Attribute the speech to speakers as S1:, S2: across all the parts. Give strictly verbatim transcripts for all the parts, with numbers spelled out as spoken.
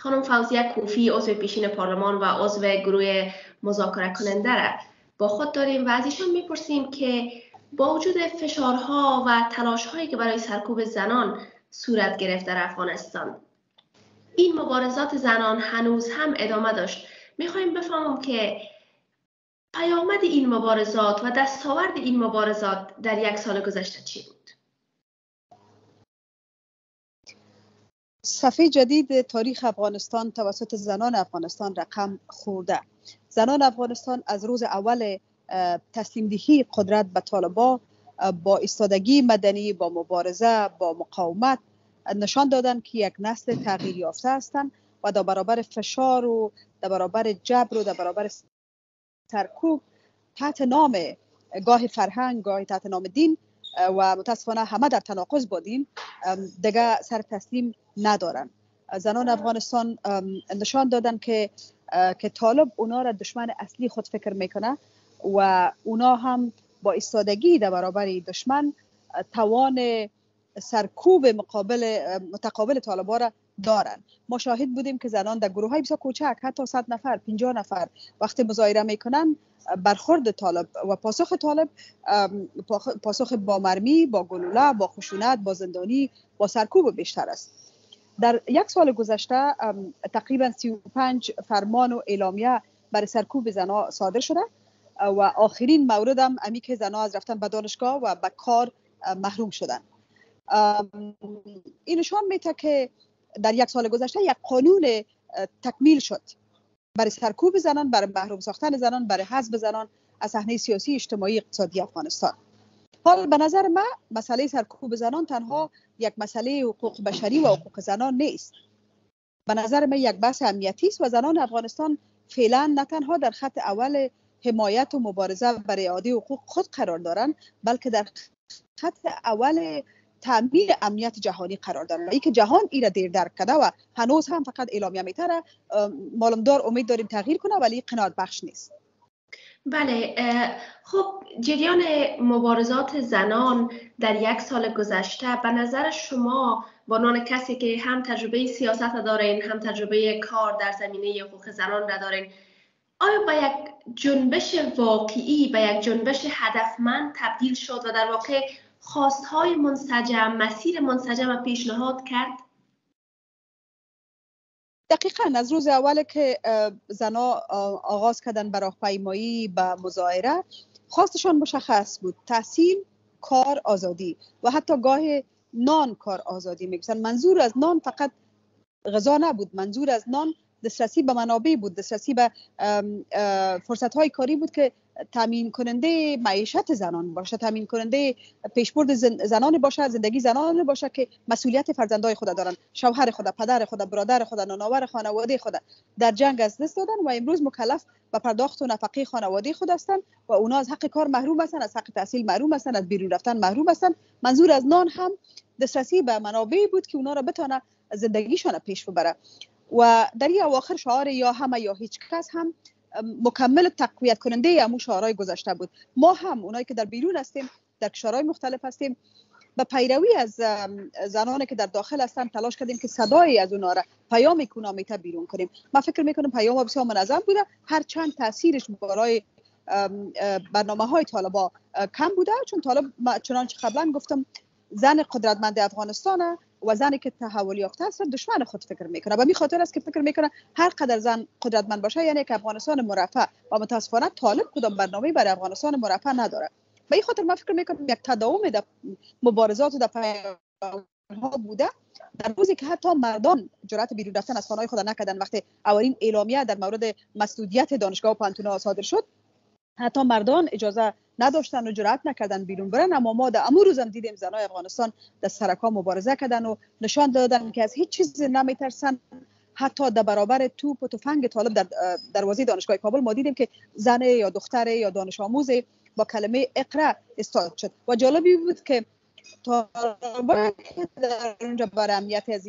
S1: خانم فوزیه کوفی عضو پیشین پارلمان و عضو گروه مذاکره کننده را با خود داریم و از ایشان میپرسیم که با وجود فشارها و تلاش‌هایی که برای سرکوب زنان صورت گرفت در افغانستان، این مبارزات زنان هنوز هم ادامه داشت. میخوایم بفهمم که پیامد این مبارزات و دستاورد این مبارزات در یک سال گذشته چی بود؟
S2: صفحه جدید تاریخ افغانستان توسط زنان افغانستان رقم خورده. زنان افغانستان از روز اول تسلیم دهی قدرت به طالبان با ایستادگی مدنی، با مبارزه، با مقاومت نشان دادند که یک نسل تغییر یافته هستند و در برابر فشار و در برابر جبر و در برابر سرکوب تحت نام گاه فرهنگ، گاه تحت نام دین و متاسفانه همه در تناقض با دین دیگه سر تسلیم ندارن. زنان افغانستان نشان دادن که که طالب اونا را دشمن اصلی خود فکر میکنه و اونا هم با ایستادگی در برابر دشمن توان سرکوب مقابل متقابل طالبان را دارن. ما شاهد بودیم که زنان در گروه های بسیار کوچک حتی صد نفر، پنجاه نفر وقتی مظاهره میکنن برخورد طالب و پاسخ طالب پاسخ با مرمی، با گلوله، با خشونت، با زندانی، با سرکوب بیشتر است. در یک سال گذشته تقریبا سی و پنج فرمان و اعلامیه برای سرکوب زنان صادر شده و آخرین مورد هم امی که زنان از رفتن به دانشگاه و به کار محروم شدن. این نشان میده که در یک سال گذشته یک قانون تکمیل شد برای سرکوب زنان، برای محروم ساختن زنان، برای حذف زنان از صحنه سیاسی، اجتماعی، اقتصادی افغانستان. حال به نظر من مسئله سرکوب زنان تنها یک مسئله حقوق بشری و حقوق زنان نیست. به نظر من یک بحث امنیتی است و زنان افغانستان فعلا نه تنها در خط اول حمایت و مبارزه برای اعاده حقوق خود قرار دارند، بلکه در خط اول تامین امنیت جهانی قرار دارند. ای که جهان ایره دیر درک کرده و هنوز هم فقط اعلامیه میتره، معلومدار امید داریم تغییر کنه ولی قناعت بخش نیست.
S1: بله، خب جریان مبارزات زنان در یک سال گذشته به نظر شما با عنوان کسی که هم تجربه سیاست دارین، هم تجربه کار در زمینه حقوق زنان دارین، آیا به یک جنبش واقعی، به یک جنبش هدفمند تبدیل شد و در واقع خواستهای منسجم، مسیر منسجم پیشنهاد کرد؟
S2: دقیقاً از روز اول که زنا آغاز کردن به راهپیمایی به مظاهره، خواستشان مشخص بود: تحصیل، کار، آزادی و حتی گاه نان کار آزادی میگفتن. منظور از نان فقط غذا نبود، منظور از نان دسترسی به منابع بود، دسترسی به فرصت های کاری بود که تامین کننده معیشت زنان باشه، تامین کننده پیشبرد زنان باشه، زندگی زنان باشه که مسئولیت فرزندای خود دارن، شوهر خود، پدر خود، برادر خود، نانآور خانواده خود در جنگ از دست دادن و امروز مکلف به پرداخت و نفقه خانواده خود هستند و اونا از حق کار محروم هستند، از حق تحصیل محروم هستند، از بیرون رفتن محروم هستند. منظور از نان هم دسترسی به منابع بود که اونا را بتونه زندگیشون پیش ببره. و در این اواخر شعار یا همه یا هیچ کس هم مکمل تقویت کننده همون شعارهای گذشته بود. ما هم اونایی که در بیرون هستیم، در کشورهای مختلف هستیم، به پیروی از زنانی که در داخل هستن تلاش کردیم که صدای از اونها را، پیامی که اونها میته بیرون کنیم. من فکر میکنم پیام بسیار منظم بوده، هرچند تاثیرش برای برنامه های طالبا کم بوده، چون طالب چنانچه قبلا گفتم زن قدرتمند افغانستان و زنی که تحول یافته است دشمن خود فکر میکنه و به خاطر است که فکر میکنه هر قدر زن قدرتمند باشه یعنی که افغانستان مرفه، و متاسفانه طالب کدام برنامه‌ای برای افغانستان مرفه نداره. به این خاطر من فکر میکنم یک تداوم در مبارزات و در پیام‌ها بوده، در روزی که حتی مردان جرأت بیرون رفتن از خانه‌های خود نکردن. وقتی اولین اعلامیه در مورد مسدودیت دانشگاه و پانتون‌ها صادر شد، حتی مردان اجازه نداشتن و جرأت نکردن بیرون برن. اما ما در امروز روز هم دیدیم زنای افغانستان در سرکا مبارزه کردن و نشان دادن که از هیچ چیز نمیترسن. حتی در برابر توپ و تفنگ طالب در دروازه دانشگاه کابل ما دیدیم که زن یا دختر یا دانش آموز با کلمه اقرا استاد شد. و جالبی بود که طالبان که در اونجا برای امنیت از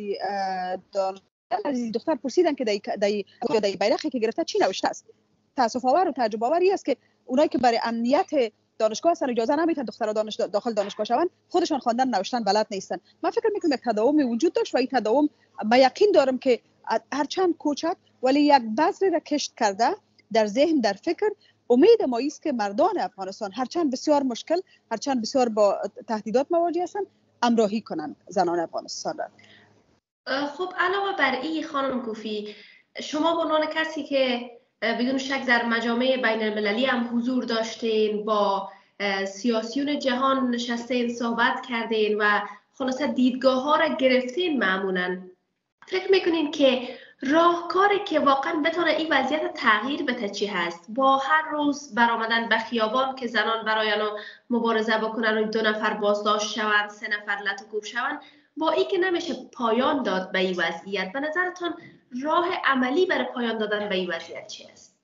S2: این دختر پرسیدن که در بیرقی که گرفته چی نوشته است. تأسف آور و تعجب آوری است که اونایی که برای امنیت دانشگاه هستن اجازه نمیدن دخترها دانش داخل دانشگاه شوند، خودشان خواندن نوشتن بلد نیستن. من فکر میکنم یک تداوم وجود داشت و این تداوم من یقین دارم که هرچند کوچک ولی یک بذر را کشت کرده در ذهن، در فکر. امید ما است که مردان افغانستان هرچند بسیار مشکل، هرچند بسیار با تهدیدات مواجه هستند، همراهی کنند زنان افغانستان را.
S1: خب علاوه بر این خانم کوفی، شما به عنوان کسی که بدون شک در مجامع بین المللی هم حضور داشتین، با سیاسیون جهان نشستین، صحبت کردین و خلاصه دیدگاه ها را گرفتین، معمولا فکر میکنین که راهکاری که واقعا بتونه این وضعیت تغییر بده چی هست؟ با هر روز برآمدن به خیابان که زنان برای مبارزه بکنن و دو نفر بازداشت شوند، سه نفر لطو شوند، با این که نمیشه پایان داد به این وضعیت، به نظرتون راه عملی برای پایان دادن به این وضعیت چی است؟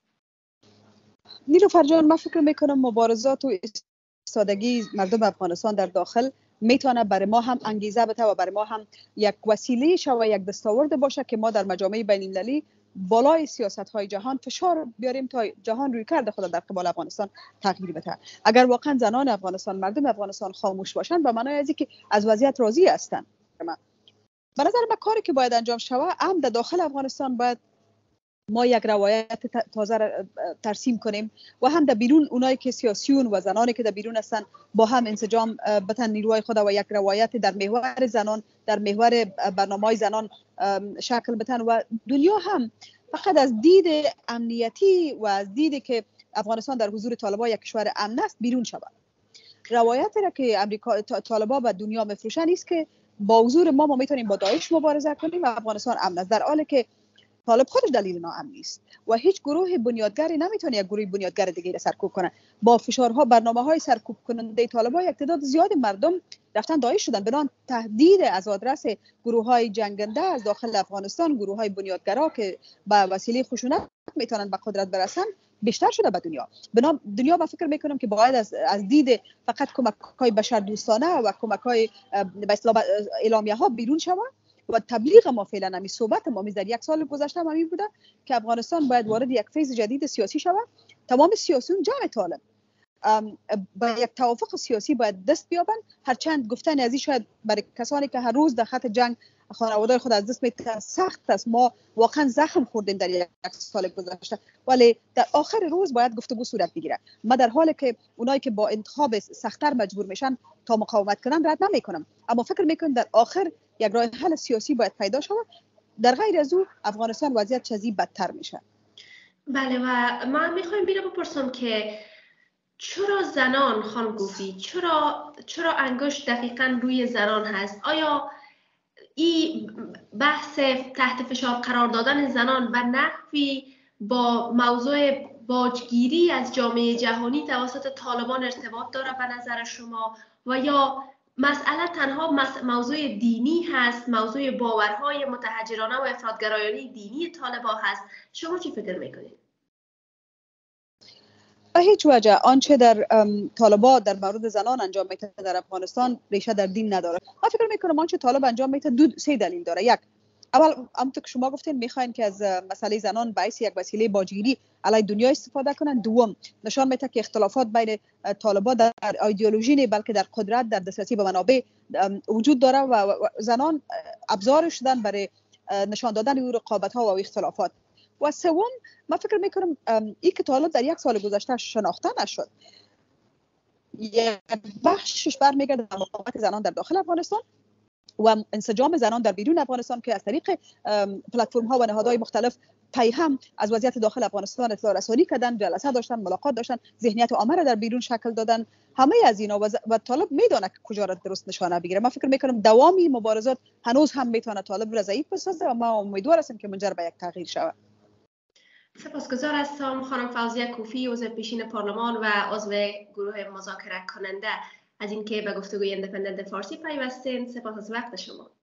S2: نیلوفر جان، من فکر میکنم مبارزات و ایستادگی مردم افغانستان در داخل میتونه برای ما هم انگیزه بده و برای ما هم یک وسیله شه و یک دستاورد باشه که ما در مجامع بین المللی بالای سیاست های جهان فشار بیاریم تا جهان روی کرده خود در قبال افغانستان تغییر بده. اگر واقعا زنان افغانستان، مردم افغانستان خاموش باشند، به معنای از اینکه از وضعیت راضی هستند. به نظر من کاری که باید انجام شود، هم در داخل افغانستان باید ما یک روایت تازه را ترسیم کنیم و هم در بیرون اونایی که سیاسیون و زنانی که در بیرون هستن با هم انسجام بتن نیروهای خود و یک روایت در محور زنان، در محور برنامه‌های زنان شکل بتن و دنیا هم فقط از دید امنیتی و از دیدی که افغانستان در حضور طالبان یک کشور امن است بیرون شود. روایتی را که امریکا طالبان به دنیا میفروشن است که با حضور ما ما میتونیم با داعش مبارزه کنیم و افغانستان امن است، در حالی که طالب خودش دلیل ناامنی است و هیچ گروه بنیادگری نمیتونه یک گروه بنیادگر دیگه را سرکوب کنه. با فشارها، برنامه‌های سرکوب کننده طالبان یک تعداد زیاد مردم رفتن داعش شدن. بنان تهدید از آدرس گروه‌های جنگنده از داخل افغانستان، گروه‌های بنیادگرا که به وسیله خشونت میتونن به قدرت برسن، بیشتر شده به دنیا. بنا دنیا من فکر میکنم که باید از از دید فقط کمک‌های بشردوستانه و کمک‌های به اصطلاح اعلامیه‌ها بیرون شود و تبلیغ ما فعلا همین صحبت ما در یک سال گذشته همین بوده که افغانستان باید وارد یک فیز جدید سیاسی شود. تمام سیاسیون جمع طالب با یک توافق سیاسی باید دست بیابن. هرچند گفتن از این شاید برای کسانی که هر روز در خط جنگ خانواده خود از دست میدن سخت است، ما واقعا زخم خوردیم در یک سال گذشته، ولی در آخر روز باید گفتگو صورت بگیره. ما در حالی که اونایی که با انتخاب سخت‌تر مجبور میشن تا مقاومت کنن رد نمیکنم، اما فکر میکنم در آخر یک راه حل سیاسی باید پیدا شود. در غیر از او افغانستان وضعیت چیزی بدتر میشه.
S1: بله، و ما میخوایم بیره بپرسم که چرا زنان، خانم کوفی، چرا چرا انگشت دقیقاً روی زنان هست؟ آیا این بحث تحت فشار قرار دادن زنان و نحوی با موضوع باجگیری از جامعه جهانی توسط طالبان ارتباط داره به نظر شما، و یا مسئله تنها موضوع دینی هست، موضوع باورهای متحجرانه و افراطگرایانه دینی طالبان هست؟ شما چی فکر میکنید؟
S2: به هیچ وجه آنچه در طالبان در مورد زنان انجام میده در افغانستان ریشه در دین نداره. من فکر میکنم آنچه طالب انجام میده دو سه دلیل داره. یک، اول همونطور که شما گفتین میخواین که از مسئله زنان باعث یک وسیله باجگیری علیه دنیا استفاده کنن. دوم، نشان میده که اختلافات بین طالبان در ایدئولوژی نه بلکه در قدرت، در دسترسی به منابع وجود داره و زنان ابزار شدن برای نشان دادن اون رقابت ها و اختلافات. و سوم، من فکر میکنم این که طالب در یک سال گذشته شناخته نشد، یک بخشش برمیگرده به مقاومت زنان در داخل افغانستان و انسجام زنان در بیرون افغانستان که از طریق پلتفرم ها و نهادهای مختلف پی هم از وضعیت داخل افغانستان اطلاع رسانی کردن، جلسه داشتن، ملاقات داشتن، ذهنیت عامه را در بیرون شکل دادن. همه از اینا و, و طالب میدونه که کجا را درست نشانه بگیره. من فکر میکنم دوامی مبارزات هنوز هم میتونه طالب را ضعیف بسازه و ما امیدوار هستیم که منجر به یک تغییر شود.
S1: سپاسگزار هستم خانم فوزیه کوفی، عضو پیشین پارلمان و عضو گروه مذاکره کننده، از اینکه به گفتگوی ایندیپندنت فارسی پیوستین. سپاس از وقت شما.